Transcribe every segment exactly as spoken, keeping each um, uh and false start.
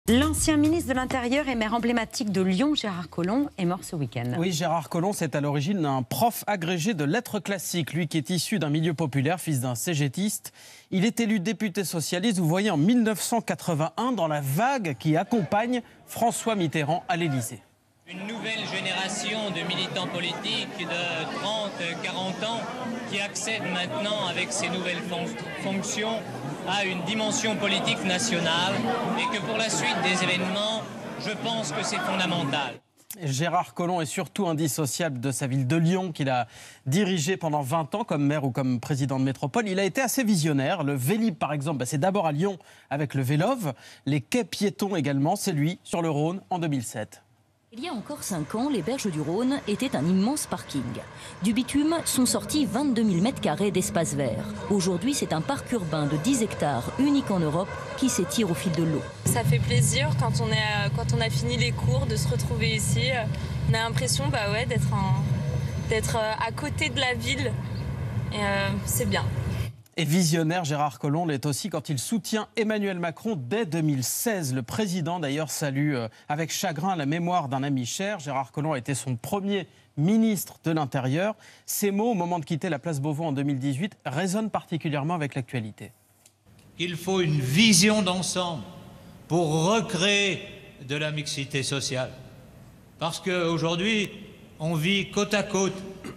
L'ancien ministre de l'Intérieur et maire emblématique de Lyon, Gérard Collomb, est mort ce week-end. Oui, Gérard Collomb, c'est à l'origine d'un prof agrégé de lettres classiques. Lui qui est issu d'un milieu populaire, fils d'un cégétiste. Il est élu député socialiste, vous voyez, en mille neuf cent quatre-vingt-un, dans la vague qui accompagne François Mitterrand à l'Élysée. Une nouvelle génération de militants politiques de trente à quarante ans qui accèdent maintenant, avec ces nouvelles fon fonctions, à une dimension politique nationale et que pour la suite des événements, je pense que c'est fondamental. Gérard Collomb est surtout indissociable de sa ville de Lyon qu'il a dirigée pendant vingt ans comme maire ou comme président de métropole. Il a été assez visionnaire. Le Vélib, par exemple, bah, c'est d'abord à Lyon avec le Vélove. Les quais piétons également, c'est lui, sur le Rhône, en deux mille sept. Il y a encore cinq ans, les berges du Rhône étaient un immense parking. Du bitume sont sortis vingt-deux mille mètres carrés d'espace vert. Aujourd'hui, c'est un parc urbain de dix hectares, unique en Europe, qui s'étire au fil de l'eau. Ça fait plaisir quand on, est, quand on a fini les cours de se retrouver ici. On a l'impression bah ouais, d'être d'être à côté de la ville. Et euh, c'est bien. Et visionnaire, Gérard Collomb l'est aussi quand il soutient Emmanuel Macron dès deux mille seize. Le président, d'ailleurs, salue euh, avec chagrin la mémoire d'un ami cher. Gérard Collomb a été son premier ministre de l'Intérieur. Ces mots, au moment de quitter la place Beauvau en deux mille dix-huit, résonnent particulièrement avec l'actualité. Il faut une vision d'ensemble pour recréer de la mixité sociale. Parce qu'aujourd'hui, on vit côte à côte.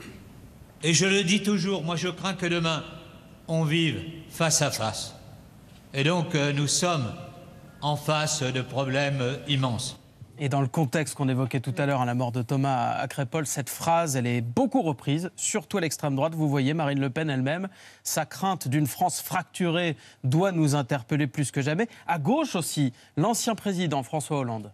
Et je le dis toujours, moi je crains que demain, on vive face à face. Et donc, euh, nous sommes en face de problèmes euh, immenses. Et dans le contexte qu'on évoquait tout à l'heure à la mort de Thomas à Crépol, cette phrase, elle est beaucoup reprise, surtout à l'extrême droite. Vous voyez, Marine Le Pen elle-même, sa crainte d'une France fracturée doit nous interpeller plus que jamais. À gauche aussi, l'ancien président François Hollande.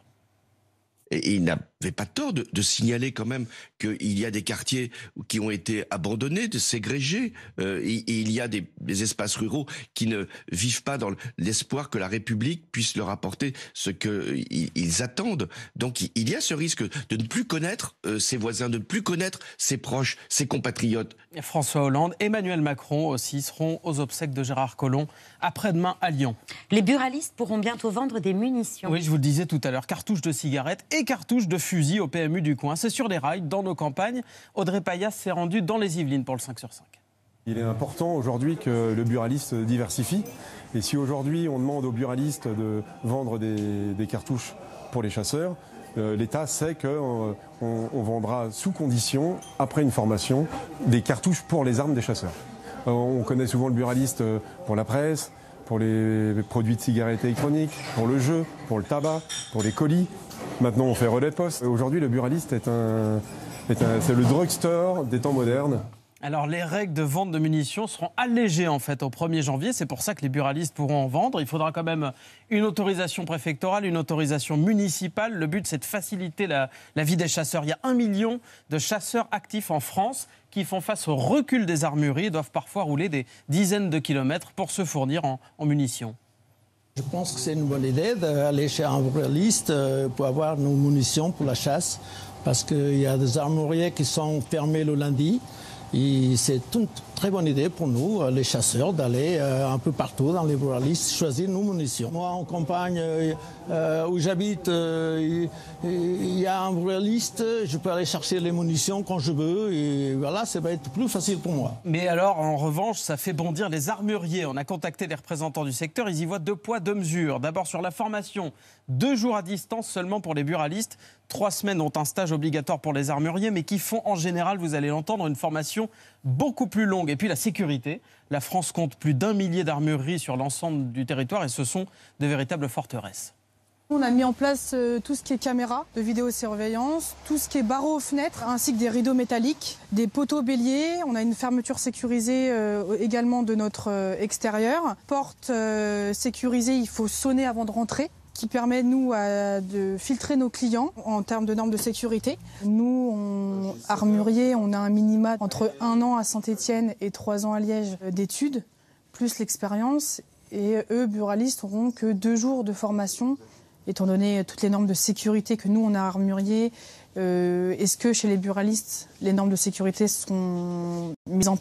Et il n'avait pas tort de, de signaler quand même qu'il y a des quartiers qui ont été abandonnés, de ségrégés, euh, et, et il y a des, des espaces ruraux qui ne vivent pas dans l'espoir que la République puisse leur apporter ce qu'ils ils attendent. Donc il y a ce risque de ne plus connaître euh, ses voisins, de ne plus connaître ses proches, ses compatriotes. François Hollande, Emmanuel Macron aussi seront aux obsèques de Gérard Collomb après-demain à Lyon. Les buralistes pourront bientôt vendre des munitions. Oui, je vous le disais tout à l'heure, cartouches de cigarettes et cartouches de fusil au P M U du coin. C'est sur les rails, dans nos campagnes. Audrey Payas s'est rendue dans les Yvelines pour le cinq sur cinq. Il est important aujourd'hui que le buraliste diversifie. Et si aujourd'hui on demande aux buralistes de vendre des, des cartouches pour les chasseurs, euh, l'État sait qu'on on, on vendra sous condition, après une formation, des cartouches pour les armes des chasseurs. Euh, on connaît souvent le buraliste pour la presse, pour les produits de cigarettes électroniques, pour le jeu, pour le tabac, pour les colis. Maintenant, on fait relais de poste. Aujourd'hui, le buraliste est un, est un, c'est le drugstore des temps modernes. Alors, les règles de vente de munitions seront allégées en fait au premier janvier. C'est pour ça que les buralistes pourront en vendre. Il faudra quand même une autorisation préfectorale, une autorisation municipale. Le but, c'est de faciliter la, la vie des chasseurs. Il y a un million de chasseurs actifs en France qui font face au recul des armureries et doivent parfois rouler des dizaines de kilomètres pour se fournir en, en munitions. Je pense que c'est une bonne idée d'aller chez un buraliste pour avoir nos munitions pour la chasse, parce qu'il y a des armuriers qui sont fermés le lundi. Et c'est une très bonne idée pour nous, les chasseurs, d'aller euh, un peu partout dans les buralistes, choisir nos munitions. Moi, en campagne euh, où j'habite, euh, il y a un buraliste, je peux aller chercher les munitions quand je veux, et voilà, ça va être plus facile pour moi. Mais alors, en revanche, ça fait bondir les armuriers. On a contacté les représentants du secteur, ils y voient deux poids, deux mesures. D'abord sur la formation, deux jours à distance seulement pour les buralistes. Trois semaines ont un stage obligatoire pour les armuriers, mais qui font en général, vous allez l'entendre, une formation beaucoup plus longue. Et puis la sécurité. La France compte plus d'un millier d'armureries sur l'ensemble du territoire et ce sont de véritables forteresses. On a mis en place euh, tout ce qui est caméra de vidéosurveillance, tout ce qui est barreaux aux fenêtres, ainsi que des rideaux métalliques, des poteaux béliers. On a une fermeture sécurisée euh, également de notre euh, extérieur. Porte euh, sécurisée, il faut sonner avant de rentrer, qui permet, nous, à, de filtrer nos clients en termes de normes de sécurité. Nous, on, armuriers, on a un minima entre un an à Saint-Étienne et trois ans à Liège d'études, plus l'expérience. Et eux, buralistes, n'auront que deux jours de formation, étant donné toutes les normes de sécurité que nous, on a armuriers. Euh, Est-ce que chez les buralistes, les normes de sécurité sont mises en place ?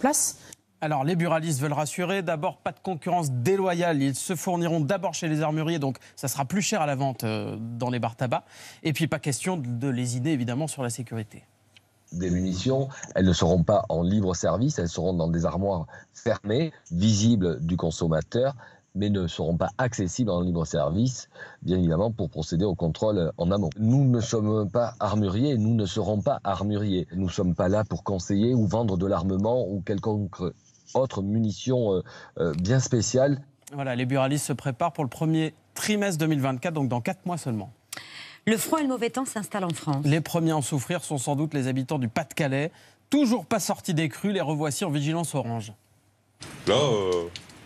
Alors, les buralistes veulent rassurer. D'abord, pas de concurrence déloyale. Ils se fourniront d'abord chez les armuriers, donc ça sera plus cher à la vente euh, dans les bars tabac. Et puis, pas question de, de lésiner, évidemment, sur la sécurité. Des munitions, elles ne seront pas en libre service, elles seront dans des armoires fermées, visibles du consommateur, mais ne seront pas accessibles en libre service, bien évidemment, pour procéder au contrôle en amont. Nous ne sommes pas armuriers, nous ne serons pas armuriers. Nous ne sommes pas là pour conseiller ou vendre de l'armement ou quelconque autre munition euh, euh, bien spéciale. Voilà, les buralistes se préparent pour le premier trimestre deux mille vingt-quatre, donc dans quatre mois seulement. Le froid et le mauvais temps s'installent en France. Les premiers à en souffrir sont sans doute les habitants du Pas-de-Calais. Toujours pas sortis des crues, les revoici en vigilance orange. Là, euh,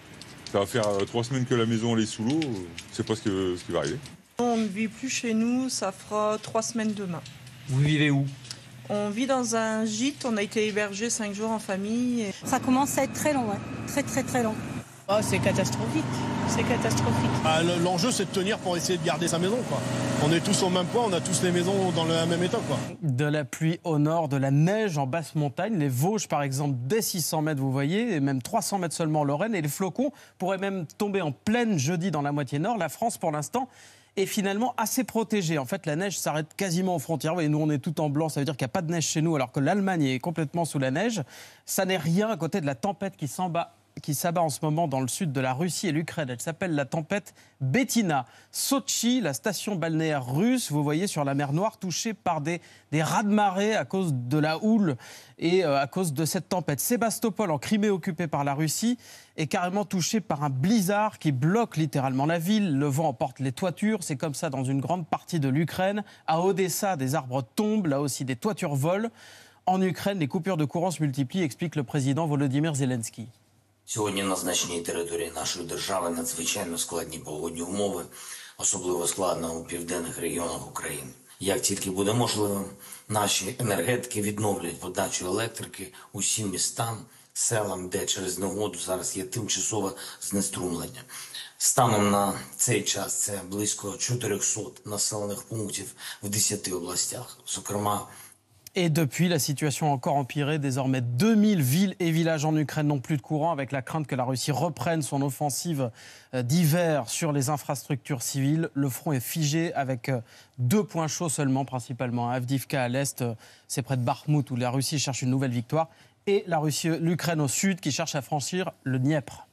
ça va faire euh, trois semaines que la maison elle est sous l'eau. C'est pas ce, que, ce qui va arriver. On ne vit plus chez nous, ça fera trois semaines demain. Vous vivez où? On vit dans un gîte, on a été hébergé cinq jours en famille. Et... Ça commence à être très long, ouais. Très très très long. Oh, c'est catastrophique, c'est catastrophique. Ah, l'enjeu, c'est de tenir pour essayer de garder sa maison, quoi. On est tous au même point, on a tous les maisons dans le même état, quoi. De la pluie au nord, de la neige en basse montagne, les Vosges par exemple dès six cents mètres vous voyez, et même trois cents mètres seulement en Lorraine, et les flocons pourraient même tomber en pleine jeudi dans la moitié nord. La France pour l'instant est finalement assez protégée. En fait, la neige s'arrête quasiment aux frontières. Et nous, on est tout en blanc, ça veut dire qu'il n'y a pas de neige chez nous, alors que l'Allemagne est complètement sous la neige. Ça n'est rien à côté de la tempête qui s'abat qui s'abat en ce moment dans le sud de la Russie et l'Ukraine. Elle s'appelle la tempête Bettina. Sotchi, la station balnéaire russe, vous voyez sur la mer Noire, touchée par des, des raz-de-marée à cause de la houle et euh, à cause de cette tempête. Sébastopol, en Crimée occupée par la Russie, est carrément touchée par un blizzard qui bloque littéralement la ville. Le vent emporte les toitures. C'est comme ça dans une grande partie de l'Ukraine. À Odessa, des arbres tombent. Là aussi, des toitures volent. En Ukraine, les coupures de courant se multiplient, explique le président Volodymyr Zelensky. Сьогодні на значній території нашої держави надзвичайно складні погодні умови, особливо складно у південних регіонах України. Як тільки буде можливим, наші енергетики відновлять подачу електрики усім містам, селам, де через негоду зараз є тимчасове знеструмлення. Станом на цей час це близько чотирьохсот населених пунктів в десяти областях, зокрема. Et depuis, la situation a encore empiré. Désormais, deux mille villes et villages en Ukraine n'ont plus de courant, avec la crainte que la Russie reprenne son offensive d'hiver sur les infrastructures civiles. Le front est figé, avec deux points chauds seulement, principalement. À Avdiivka, à l'est, c'est près de Bakhmout, où la Russie cherche une nouvelle victoire. Et la Russie, l'Ukraine au sud, qui cherche à franchir le Dniepr.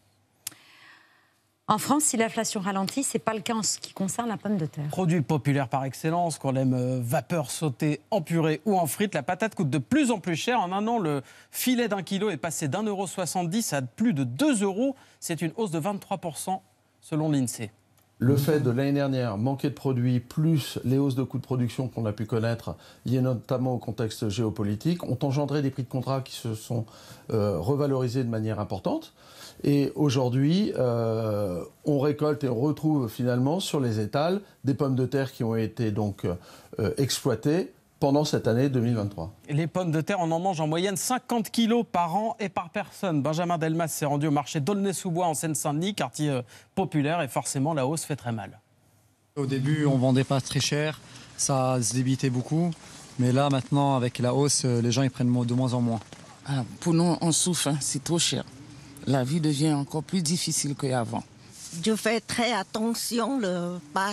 En France, si l'inflation ralentit, ce n'est pas le cas en ce qui concerne la pomme de terre. Produit populaire par excellence, qu'on aime euh, vapeur sautée en purée ou en frites, la patate coûte de plus en plus cher. En un an, le filet d'un kilo est passé d'un euro soixante-dix à plus de deux euros. C'est une hausse de vingt-trois pour cent selon l'INSEE. Le fait de l'année dernière manquer de produits, plus les hausses de coûts de production qu'on a pu connaître, liées notamment au contexte géopolitique, ont engendré des prix de contrat qui se sont euh, revalorisés de manière importante. Et aujourd'hui, euh, on récolte et on retrouve finalement sur les étals des pommes de terre qui ont été donc euh, exploitées pendant cette année deux mille vingt-trois. Les pommes de terre, on en mange en moyenne cinquante kilos par an et par personne. Benjamin Delmas s'est rendu au marché d'Aulnay-sous-Bois en Seine-Saint-Denis, quartier euh, populaire, et forcément la hausse fait très mal. Au début, on vendait pas très cher, ça se débitait beaucoup. Mais là, maintenant, avec la hausse, les gens ils prennent de moins en moins. Ah, pour nous, on souffre, hein, c'est trop cher. La vie devient encore plus difficile qu'avant. Je fais très attention de ne pas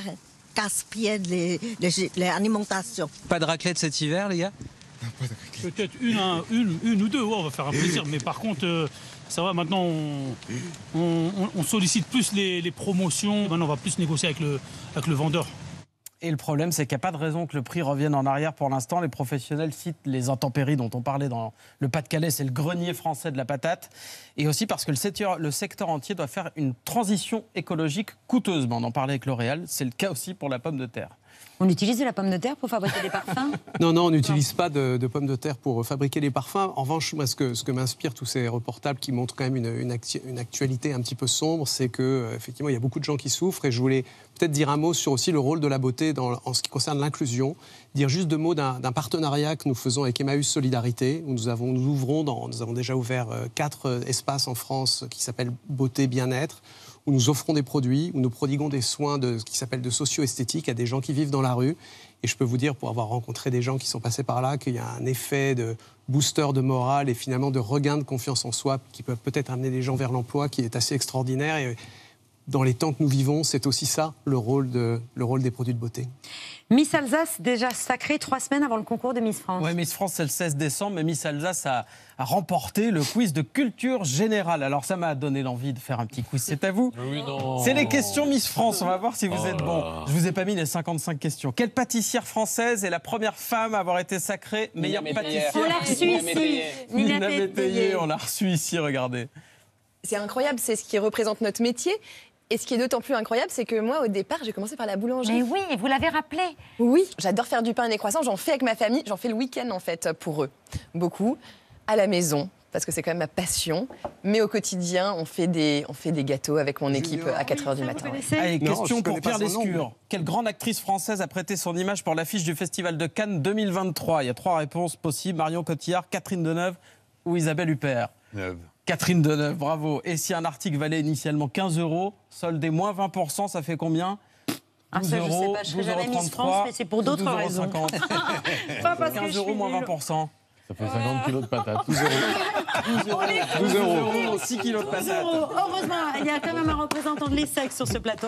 gaspiller l'alimentation. Pas de raclette cet hiver, les gars? Peut-être une, un, une, une ou deux, ouais, on va faire un plaisir. Mais par contre, euh, ça va, maintenant, on, on, on sollicite plus les, les promotions. Maintenant, on va plus négocier avec le, avec le vendeur. Et le problème, c'est qu'il n'y a pas de raison que le prix revienne en arrière pour l'instant. Les professionnels citent les intempéries dont on parlait dans le Pas-de-Calais. C'est le grenier français de la patate. Et aussi parce que le secteur, le secteur entier doit faire une transition écologique coûteuse. On en parlait avec L'Oréal. C'est le cas aussi pour la pomme de terre. On utilise de la pomme de terre pour fabriquer des parfums? Non, non, on n'utilise pas de, de pommes de terre pour fabriquer les parfums. En revanche, moi, ce que, ce que m'inspirent tous ces reportages qui montrent quand même une, une, acti- une actualité un petit peu sombre, c'est qu'effectivement, il y a beaucoup de gens qui souffrent. Et je voulais peut-être dire un mot sur aussi le rôle de la beauté dans, en ce qui concerne l'inclusion. Dire juste deux mots d'un, d'un partenariat que nous faisons avec Emmaüs Solidarité, où nous, avons, nous ouvrons, dans, nous avons déjà ouvert euh, quatre euh, espaces en France qui s'appellent Beauté Bien-être, où nous offrons des produits, où nous prodiguons des soins de ce qui s'appelle de socio-esthétique à des gens qui vivent dans la rue. Et je peux vous dire, pour avoir rencontré des gens qui sont passés par là, qu'il y a un effet de booster de morale et finalement de regain de confiance en soi qui peut peut-être amener les gens vers l'emploi, qui est assez extraordinaire. Et dans les temps que nous vivons, c'est aussi ça, le rôle, de, le rôle des produits de beauté. Miss Alsace, déjà sacrée trois semaines avant le concours de Miss France. Oui, Miss France, c'est le seize décembre, mais Miss Alsace a, a remporté le quiz de culture générale. Alors, ça m'a donné l'envie de faire un petit quiz. C'est à vous. Oui, non. C'est les questions Miss France. On va voir si vous Oh êtes là bon. là. Je vous ai pas mis les cinquante-cinq questions. Quelle pâtissière française est la première femme à avoir été sacrée meilleure Nina Métayer. pâtissière? On l'a reçu ici. Nina Nina Métayer, Métayer. on l'a reçu ici, regardez. C'est incroyable, c'est ce qui représente notre métier. Et ce qui est d'autant plus incroyable, c'est que moi, au départ, j'ai commencé par la boulangerie. Mais oui, vous l'avez rappelé. Oui, j'adore faire du pain et des croissants. J'en fais avec ma famille. J'en fais le week-end, en fait, pour eux. Beaucoup. À la maison, parce que c'est quand même ma passion. Mais au quotidien, on fait des, on fait des gâteaux avec mon équipe à quatre heures du matin. Allez, Non, question je pour connais pas Pierre son nom, Lescure. mais- Quelle grande actrice française a prêté son image pour l'affiche du Festival de Cannes deux mille vingt-trois? Il y a trois réponses possibles. Marion Cotillard, Catherine Deneuve ou Isabelle Huppert? Neuve. Catherine Deneuve, bravo. Et si un article valait initialement quinze euros, soldé moins vingt pour cent, ça fait combien? Ah, ça, je sais pas, je serais jamais Miss France, mais c'est pour d'autres raisons. Pas parce que je quinze suis euros moins nulle. vingt pour cent. Ça fait cinquante kilos de patates. douze euros. douze euros. six kilos de douze patates. euros. Heureusement, il y a quand même un représentant de l'E S S E C sur ce plateau.